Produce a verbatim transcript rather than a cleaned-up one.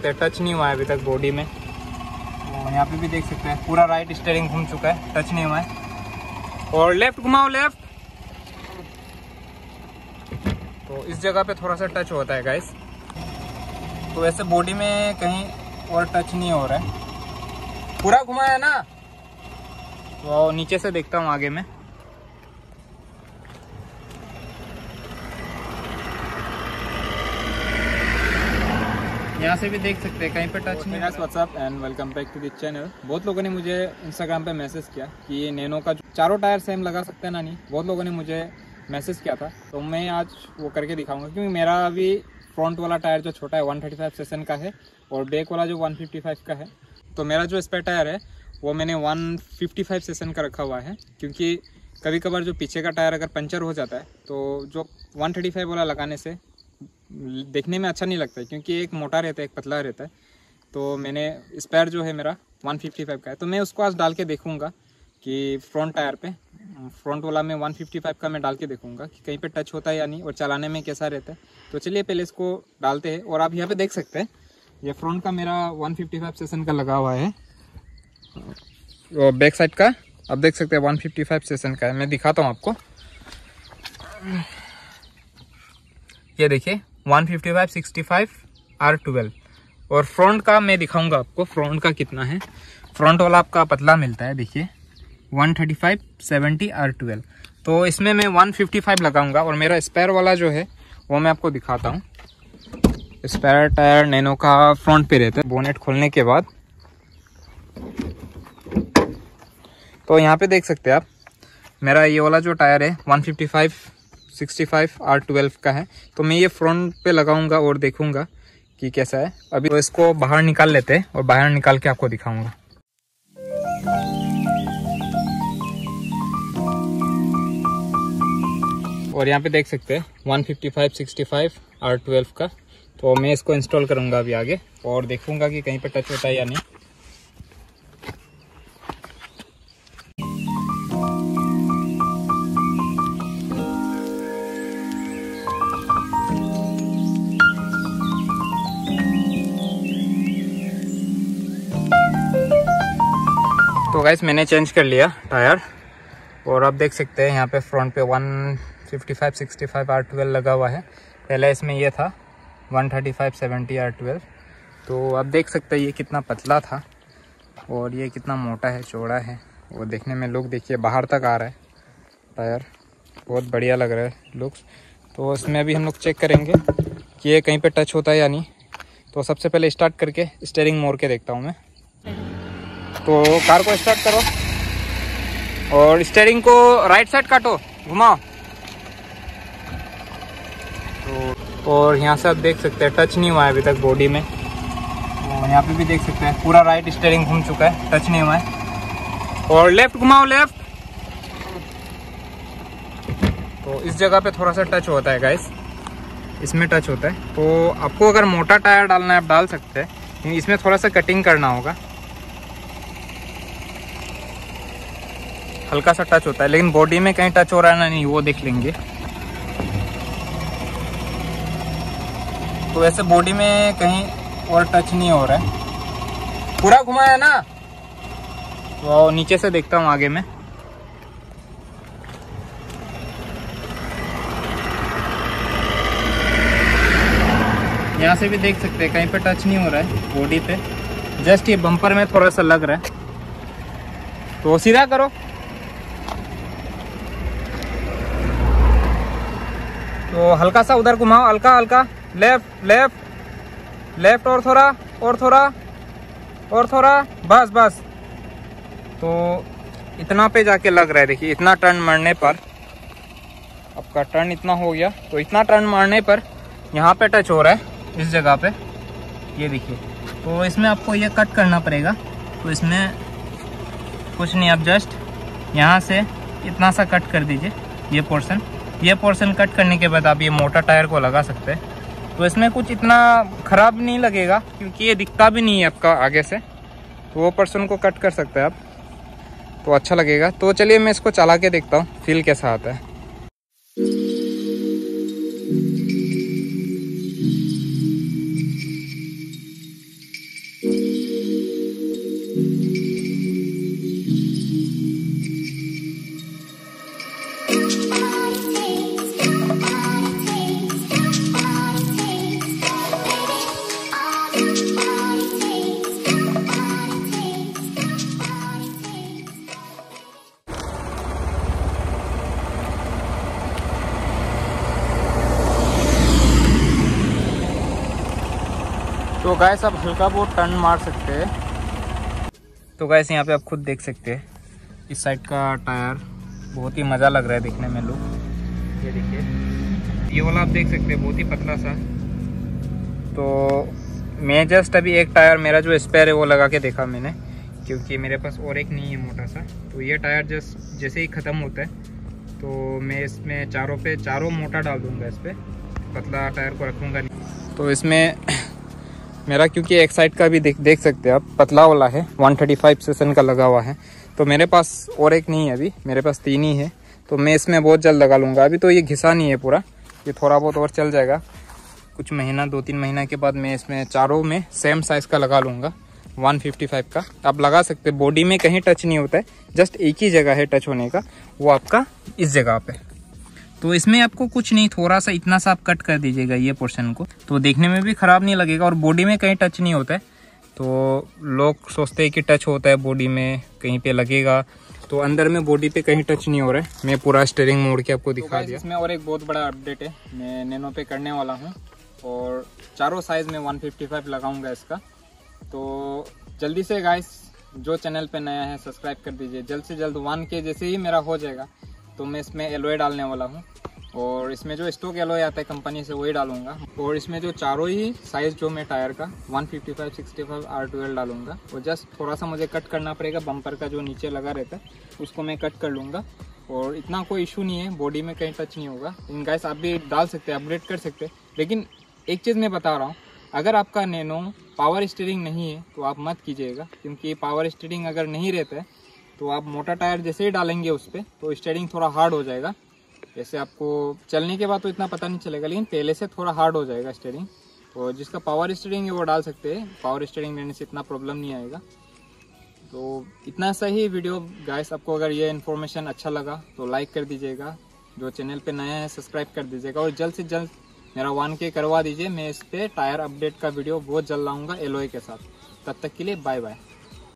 सकते हैं टच नहीं हुआ है अभी तक बॉडी में। और यहाँ पे भी देख सकते हैं पूरा राइट स्टीयरिंग घूम चुका है, टच नहीं हुआ है। और लेफ्ट घुमाओ, लेफ्ट। तो इस जगह पे थोड़ा सा टच होता है गाइस। तो वैसे बॉडी में कहीं और टच नहीं हो रहा है, पूरा घुमाया ना। तो नीचे से देखता हूँ आगे में। यहाँ से भी देख सकते हैं कहीं पे टच नहीं। What's up and welcome back to the channel. बहुत लोगों ने मुझे इंस्टाग्राम पे मैसेज किया कि ये नैनो का चारों टायर सेम लगा सकते हैं ना। नहीं, बहुत लोगों ने मुझे मैसेज किया था, तो मैं आज वो करके दिखाऊंगा। क्योंकि मेरा अभी फ्रंट वाला टायर जो छोटा है वन थर्टी फाइव सेशन का है और बैक वाला जो वन फिफ्टी फाइव का है। तो मेरा जो स्पेयर टायर है वो मैंने वन फिफ्टी फाइव सेशन का रखा हुआ है। क्योंकि कभी कभार जो पीछे का टायर अगर पंचर हो जाता है तो जो वन थर्टी फाइव वाला लगाने से देखने में अच्छा नहीं लगता है, क्योंकि एक मोटा रहता है एक पतला रहता है। तो मैंने स्पेयर जो है मेरा वन फिफ्टी फाइव का है, तो मैं उसको आज डाल के देखूंगा कि फ्रंट टायर पे फ्रंट वाला में वन फिफ्टी फाइव का मैं डाल के देखूंगा कि कहीं पे टच होता है या नहीं और चलाने में कैसा रहता है। तो चलिए पहले इसको डालते हैं। और आप यहाँ पे देख सकते हैं ये फ्रंट का मेरा वन फिफ्टी फाइव सेशन का लगा हुआ है और बैक साइड का आप देख सकते हैं वन फिफ्टी फाइव सेशन का है। मैं दिखाता हूँ आपको, ये देखिए one fifty five sixty five R twelve. और फ्रंट का मैं दिखाऊंगा आपको फ्रंट का कितना है। फ्रंट वाला आपका पतला मिलता है, देखिए one thirty five seventy R twelve. तो इसमें मैं वन फिफ्टी फाइव लगाऊंगा। और मेरा स्पेयर वाला जो है वो मैं आपको दिखाता हूँ। स्पेयर टायर नैनो का फ्रंट पे रहता है। बोनेट खोलने के बाद तो यहाँ पे देख सकते हैं आप मेरा ये वाला जो टायर है one fifty five sixty five R twelve का है। तो मैं ये फ्रंट पे लगाऊंगा और देखूंगा कि कैसा है। अभी तो इसको बाहर निकाल लेते हैं और बाहर निकाल के आपको दिखाऊंगा। और यहाँ पे देख सकते हैं one fifty five sixty five R twelve का। तो मैं इसको इंस्टॉल करूंगा अभी आगे और देखूंगा कि कहीं पे टच होता है या नहीं। तो गाइस मैंने चेंज कर लिया टायर और आप देख सकते हैं यहाँ पे फ्रंट पे one fifty five sixty five R twelve लगा हुआ है। पहले इसमें ये था one thirty five seventy R twelve. तो आप देख सकते हैं ये कितना पतला था और ये कितना मोटा है, चौड़ा है। और देखने में लुक देखिए बाहर तक आ रहा है टायर, बहुत बढ़िया लग रहा है लुक्स। तो इसमें अभी हम लोग चेक करेंगे कि ये कहीं पे टच होता है या नहीं। तो सबसे पहले स्टार्ट करके स्टीयरिंग मोड़ के देखता हूँ मैं। तो कार को स्टार्ट करो और स्टीयरिंग को राइट साइड काटो, घुमाओ। तो और यहाँ से आप देख सकते हैं टच नहीं हुआ है अभी तक बॉडी में। और यहाँ पे भी देख सकते हैं पूरा राइट स्टीयरिंग घूम चुका है, टच नहीं हुआ है। और लेफ्ट घुमाओ, लेफ्ट। तो इस जगह पे थोड़ा सा टच होता है गाइस, इसमें टच होता है। तो आपको अगर मोटा टायर डालना है आप डाल सकते हैं, लेकिन इसमें थोड़ा सा कटिंग करना होगा। हल्का सा टच होता है, लेकिन बॉडी में कहीं टच हो रहा है ना नहीं वो देख लेंगे। तो वैसे बॉडी में कहीं और टच नहीं हो रहा है, पूरा घुमाया ना। तो नीचे से देखता हूँ आगे में। यहाँ से भी देख सकते हैं कहीं पे टच नहीं हो रहा है बॉडी पे, जस्ट ये बम्पर में थोड़ा सा लग रहा है। तो सीधा करो। तो हल्का सा उधर घुमाओ, हल्का हल्का, लेफ्ट लेफ्ट लेफ्ट, और थोड़ा और थोड़ा और थोड़ा, बस बस। तो इतना पे जाके लग रहा है, देखिए इतना टर्न मारने पर आपका टर्न इतना हो गया। तो इतना टर्न मारने पर यहाँ पे टच हो रहा है इस जगह पे, ये देखिए। तो इसमें आपको ये कट करना पड़ेगा। तो इसमें कुछ नहीं, आप जस्ट यहाँ से इतना सा कट कर दीजिए ये पोर्शन। ये पोर्शन कट करने के बाद आप ये मोटा टायर को लगा सकते हैं। तो इसमें कुछ इतना ख़राब नहीं लगेगा क्योंकि ये दिखता भी नहीं है आपका आगे से। तो वो पोर्शन को कट कर सकते हैं आप, तो अच्छा लगेगा। तो चलिए मैं इसको चला के देखता हूँ फील कैसा आता है। गाइस आप हल्का बहुत टर्न मार सकते हैं। तो गाइस यहाँ पे आप खुद देख सकते हैं इस साइड का टायर बहुत ही मज़ा लग रहा है देखने में। लोग ये देखिए, ये वाला आप देख सकते हैं बहुत ही पतला सा। तो मैं जस्ट अभी एक टायर मेरा जो स्पेयर है वो लगा के देखा मैंने, क्योंकि मेरे पास और एक नहीं है मोटा सा। तो ये टायर जस्ट जैसे ही ख़त्म होता है तो मैं इसमें चारों पे चारों मोटा डाल दूँगा, इस पर पतला टायर को रखूँगा नहीं। तो इसमें मेरा क्योंकि एक साइड का भी देख देख सकते हैं आप पतला वाला है, वन थर्टी फाइव सेशन का लगा हुआ है। तो मेरे पास और एक नहीं है, अभी मेरे पास तीन ही है। तो मैं इसमें बहुत जल्द लगा लूँगा। अभी तो ये घिसा नहीं है पूरा, ये थोड़ा बहुत और चल जाएगा। कुछ महीना दो तीन महीना के बाद मैं इसमें चारों में सेम साइज़ का लगा लूँगा, वन फिफ्टी फाइव का। आप लगा सकते हैं, बॉडी में कहीं टच नहीं होता है, जस्ट एक ही जगह है टच होने का, वो आपका इस जगह पे। तो इसमें आपको कुछ नहीं, थोड़ा सा इतना सा आप कट कर दीजिएगा ये पोर्शन को, तो देखने में भी ख़राब नहीं लगेगा और बॉडी में कहीं टच नहीं होता है। तो लोग सोचते हैं कि टच होता है बॉडी में, कहीं पे लगेगा, तो अंदर में बॉडी पे कहीं टच नहीं हो रहा है। मैं पूरा स्टीयरिंग मोड़ के आपको दिखा दिया। इसमें और एक बहुत बड़ा अपडेट है, मैं नैनो पे करने वाला हूँ और चारों साइज़ में वन फिफ्टी फाइव लगाऊंगा इसका। तो जल्दी से गाइस जो चैनल पे नया है सब्सक्राइब कर दीजिए, जल्द से जल्द वन के जैसे ही मेरा हो जाएगा तो मैं इसमें एलॉय डालने वाला हूँ। और इसमें जो स्टॉक एलॉय आता है कंपनी से वही डालूंगा। और इसमें जो चारों ही साइज़ जो मैं टायर का one fifty five, sixty five, R twelve डालूंगा। और जस्ट थोड़ा सा मुझे कट करना पड़ेगा, बम्पर का जो नीचे लगा रहता है उसको मैं कट कर लूँगा। और इतना कोई इशू नहीं है, बॉडी में कहीं टच नहीं होगा। इन गाइस आप भी डाल सकते हैं, अपग्रेड कर सकते हैं। लेकिन एक चीज़ मैं बता रहा हूँ, अगर आपका नैनो पावर स्टीयरिंग नहीं है तो आप मत कीजिएगा, क्योंकि पावर स्टीयरिंग अगर नहीं रहता है तो आप मोटा टायर जैसे ही डालेंगे उस पर तो स्टीयरिंग थोड़ा हार्ड हो जाएगा। जैसे आपको चलने के बाद तो इतना पता नहीं चलेगा, लेकिन पहले से थोड़ा हार्ड हो जाएगा स्टीयरिंग। तो जिसका पावर स्टीयरिंग है वो डाल सकते हैं, पावर स्टीयरिंग लेने से इतना प्रॉब्लम नहीं आएगा। तो इतना सही वीडियो गाइस। आपको अगर ये इन्फॉर्मेशन अच्छा लगा तो लाइक कर दीजिएगा, जो चैनल पे नया है सब्सक्राइब कर दीजिएगा और जल्द से जल्द मेरा वन के करवा दीजिए। मैं इस पर टायर अपडेट का वीडियो बहुत जल्द लाऊंगा एलॉय के साथ। तब तक के लिए बाय बाय।